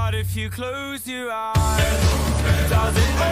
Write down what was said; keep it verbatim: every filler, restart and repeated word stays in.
But if you close your eyes, does it